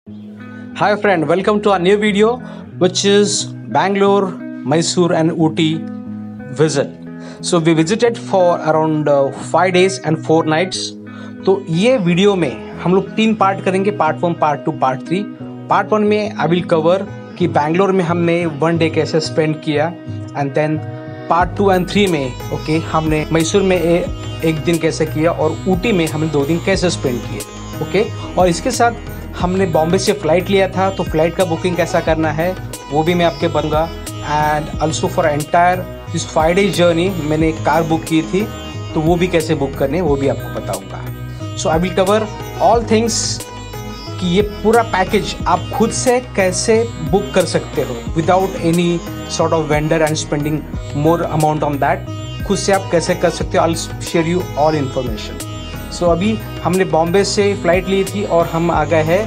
Hi friend, welcome to our new video which is Bangalore, Mysore and Ooty visit. So we visited for around 5 days and 4 nights. तो ये video में हम लोग 3 part करेंगे, part 1, part 2, part 3. Part 1 में आई will cover कि बैंगलोर में हमने 1 डे कैसे स्पेंड किया एंड देन पार्ट 2 एंड 3 में ओके हमने मैसूर में एक दिन कैसे किया और ऊटी में हमने 2 दिन कैसे स्पेंड किए ओके. और इसके साथ हमने बॉम्बे से फ़्लाइट लिया था तो फ्लाइट का बुकिंग कैसा करना है वो भी मैं आपके बनूंगा. And also for entire this 5 days journey मैंने एक कार बुक की थी तो वो भी कैसे बुक करनी है वो भी आपको बताऊंगा. So I will cover all things कि ये पूरा पैकेज आप खुद से कैसे बुक कर सकते हो without any sort of vendor and spending more amount on that. खुद से आप कैसे कर सकते हो. I will share you all information. So अभी हमने बॉम्बे से फ़्लाइट ली थी और हम आ गए हैं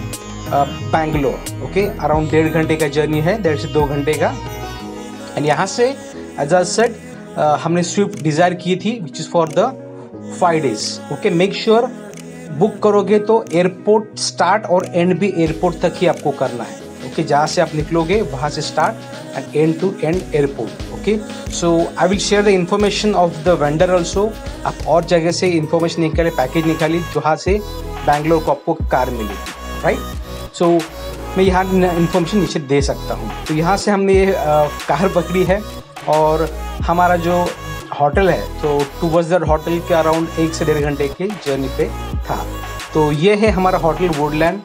बैंगलोर ओके. अराउंड 1.5 घंटे का जर्नी है, 1.5 से 2 घंटे का. एंड यहाँ से एज आई सेड हमने स्विफ्ट डिज़ायर की थी which is for the 5 days okay. Make sure book करोगे तो एयरपोर्ट स्टार्ट और एंड भी एयरपोर्ट तक ही आपको करना है ओके. जहाँ से आप निकलोगे वहाँ से start end end to end airport okay. So I will share the information of the vendor also. आप और जगह से इन्फॉर्मेशन निकाले, पैकेज निकाली जहाँ से बैंगलोर को आपको कार मिलेगी राइट. सो मैं यहाँ इन्फॉर्मेशन नीचे दे सकता हूँ. तो यहाँ से हमने ये कार पकड़ी है और हमारा जो होटल है तो टूवर्ड्स द होटल के अराउंड 1 से 1.5 घंटे की जर्नी पे था. तो ये है हमारा hotel Woodland,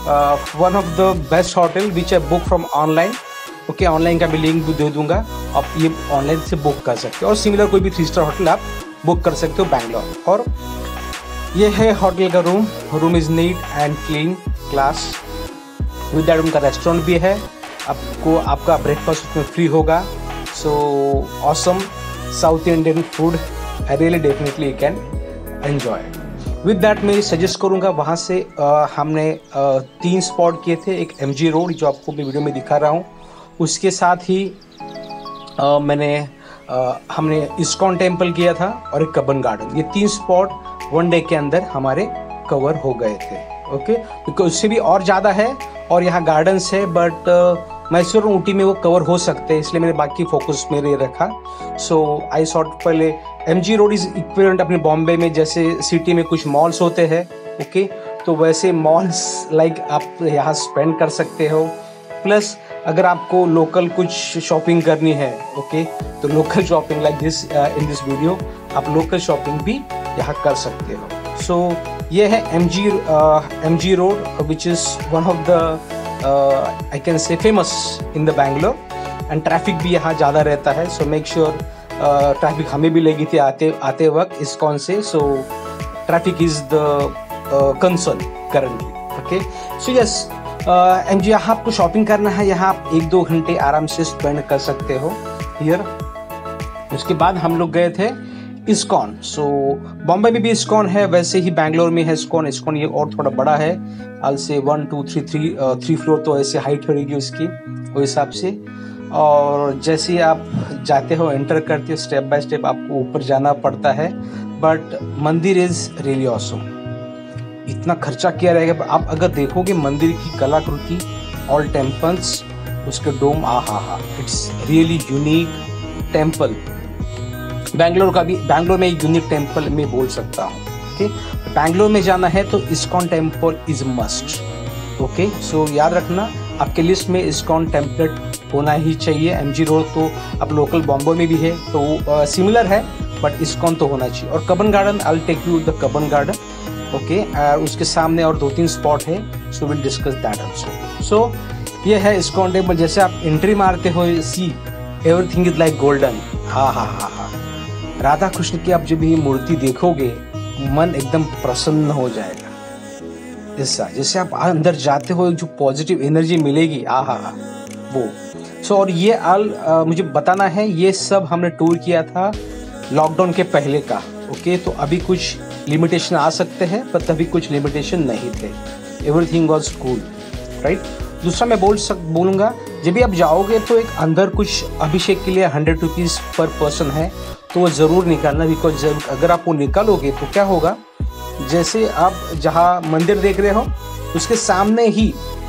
one of the best hotel which I book from online okay. Online का भी लिंक भी दे दूंगा, आप ये ऑनलाइन से बुक कर सकते हो. और सिमिलर कोई भी 3 स्टार होटल आप बुक कर सकते हो बैंगलोर. और ये है होटल का room is neat and clean class. With that उनका रेस्टोरेंट भी है, आपको आपका ब्रेकफास्ट उसमें फ्री होगा. So awesome South Indian food I really definitely you can enjoy. With that मैं सजेस्ट करूँगा वहाँ से हमने 3 स्पॉट किए थे. एक MG रोड जो आपको मैं वीडियो में दिखा रहा हूँ, उसके साथ ही हमने इस्कॉन टेम्पल किया था और एक कबन गार्डन. ये 3 स्पॉट 1 डे के अंदर हमारे कवर हो गए थे ओके. बिकॉज उससे भी और ज़्यादा है और यहाँ गार्डन्स है बट मैसूर ऊटी में वो कवर हो सकते हैं, इसलिए मैंने बाकी फोकस मेरे रखा. सो आई सॉट पहले MG रोड इज़ इक्विवेलेंट अपने बॉम्बे में जैसे सिटी में कुछ मॉल्स होते हैं ओके. तो वैसे मॉल्स लाइक आप यहाँ स्पेंड कर सकते हो. प्लस अगर आपको लोकल कुछ शॉपिंग करनी है ओके तो local shopping like this in this video आप लोकल शॉपिंग भी यहाँ कर सकते हो. सो ये है MG road which is one of the I can say famous in the Bangalore. And traffic भी यहाँ ज़्यादा रहता है. सो मेक श्योर ट्रैफिक हमें भी लगी थी आते वक्त इस्कॉन से. So traffic is the concern currently okay. So yes MG यहाँ आपको शॉपिंग करना है, यहाँ आप 1-2 घंटे आराम से स्पेंड कर सकते हो हियर. उसके बाद हम लोग गए थे इस्कॉन. सो बॉम्बे में भी इस्कॉन है, वैसे ही बैंगलोर में है इस्कॉन. इस्कॉन ये और थोड़ा बड़ा है, आल से 1 2 3 फ्लोर तो ऐसे हाइट होगी उसकी उस हिसाब से. और जैसे ही आप जाते हो एंटर करते हो स्टेप बाय स्टेप आपको ऊपर जाना पड़ता है. बट मंदिर इज़ रियली ऑसम. इतना खर्चा किया रहेगा. आप अगर देखोगे मंदिर की कलाकृति, ऑल टेम्पल्स, उसके डोम, हा it's really unique temple. Bangalore में एक यूनिक टेम्पल मैं बोल सकता हूँ ओके. बैंगलोर में जाना है तो ISKCON temple is must okay. So याद रखना आपके लिस्ट में इस्कॉन टेम्पल होना ही चाहिए. MG रोड तो अब लोकल बॉम्बे में भी है तो सिमिलर है बट इस्कॉन तो होना चाहिए. और Cubbon garden I will take you the Cubbon garden okay. उसके सामने और 2-3 स्पॉट है. So will discuss that also. So ये है इस्कॉन टेम्पल. जैसे आप एंट्री मारते हो see everything is like golden. हा राधा कृष्ण की आप जब ये मूर्ति देखोगे मन एकदम प्रसन्न हो जाएगा. ऐसा जैसे आप अंदर जाते हो जो पॉजिटिव एनर्जी मिलेगी वो. सो और ये मुझे बताना है ये सब हमने टूर किया था लॉकडाउन के पहले का ओके. तो अभी कुछ लिमिटेशन आ सकते हैं पर तभी कुछ लिमिटेशन नहीं थे. Everything was cool right. दूसरा मैं बोलूँगा जब भी आप जाओगे तो एक अंदर कुछ अभिषेक के लिए 100 रुपीज़ पर पर्सन है तो वो ज़रूर निकालना. बिकॉज अगर आप वो निकालोगे तो क्या होगा, जैसे आप जहाँ मंदिर देख रहे हो उसके सामने ही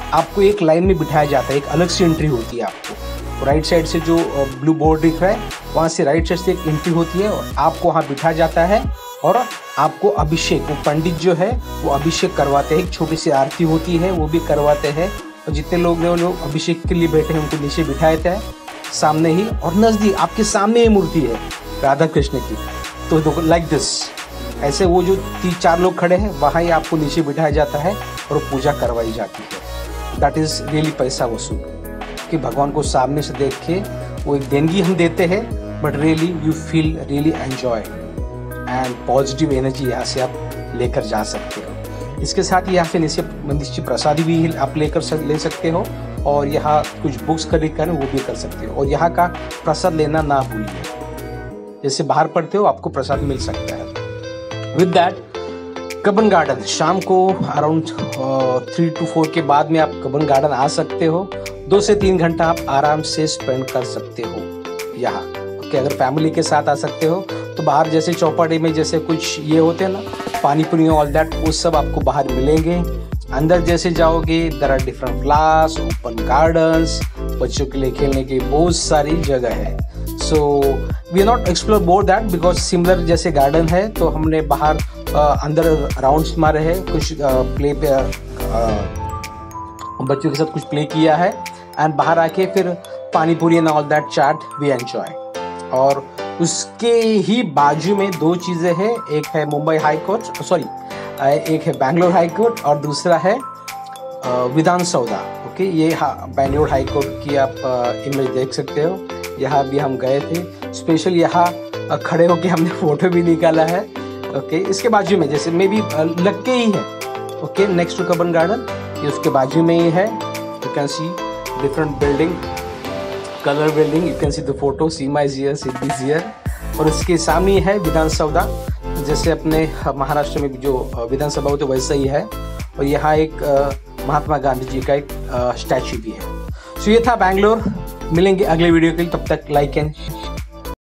आपको एक लाइन में बिठाया जाता है, एक अलग से एंट्री होती है आपको। राइट साइड से जो ब्लू बोर्ड दिख रहा है वहाँ से राइट साइड से एक एंट्री होती है और आपको वहाँ बिठाया जाता है और आपको अभिषेक, वो पंडित जो है वो अभिषेक करवाते हैं। एक छोटी सी आरती होती है वो भी करवाते हैं और जितने लोग हैं वो लोग अभिषेक के लिए बैठे हैं उनको नीचे बिठाए थे सामने ही, और नज़दीक आपके सामने ही मूर्ति है राधा कृष्ण की। तो लाइक दिस, ऐसे वो जो 3-4 लोग खड़े हैं वहाँ ही आपको नीचे बिठाया जाता है और पूजा करवाई जाती है। दैट इज़ रियली पैसा वसूल कि भगवान को सामने से देख के वो एक देनगी हम देते हैं, but really you feel really enjoy and positive energy यहाँ से आप लेकर जा सकते हो। इसके साथ यहाँ से नीचे प्रसादी भी आप ले सकते हो और यहाँ कुछ बुक्स खरीद कर वो भी कर सकते हो। और यहाँ का प्रसाद लेना ना भूलिए, जैसे बाहर पढ़ते हो आपको प्रसाद मिल सकता है। विद दैट कबन गार्डन, शाम को अराउंड 3 to 4 के बाद में आप कबन गार्डन आ सकते हो। 2 से 3 घंटा आप आराम से स्पेंड कर सकते हो यहाँ। ओके, अगर फैमिली के साथ आ सकते हो तो बाहर जैसे चौपाटी में जैसे कुछ ये होते हैं ना, पानी पूरी ऑल दैट, वो सब आपको बाहर मिलेंगे। अंदर जैसे जाओगे there are different flowers, open gardens, बच्चों के लिए खेलने की बहुत सारी जगह है। So we are not explore more that because similar जैसे गार्डन है तो हमने बाहर अंदर राउंड्स मारे हैं, कुछ प्ले पे बच्चों के साथ कुछ प्ले किया है एंड बाहर आके फिर pani puri and all that chaat we enjoy. और उसके ही बाजू में 2 चीज़ें हैं, एक है मुंबई हाई कोर्ट, सॉरी एक है बैंगलोर हाई कोर्ट और दूसरा है विधान सौदा। ओके, ये बैंगलोर हाई कोर्ट की आप इमेज देख सकते हो। यहाँ भी हम गए थे, स्पेशल यहाँ खड़े होके हमने फोटो भी निकाला है। ओके, इसके बाजू में जैसे मे बी लग के ही है। Okay, next to Cubbon garden, ये उसके बाजू में ही है। You can see different building, colour building, you can see the photo, Seema is here, city is here. और इसके सामने है विधान सौदा, जैसे अपने महाराष्ट्र में जो विधानसभा होते वैसा ही है। और यहाँ एक महात्मा गांधी जी का एक स्टैचू भी है। सो ये था बैंगलोर। मिलेंगे अगले वीडियो के लिए, तब तक लाइक एंड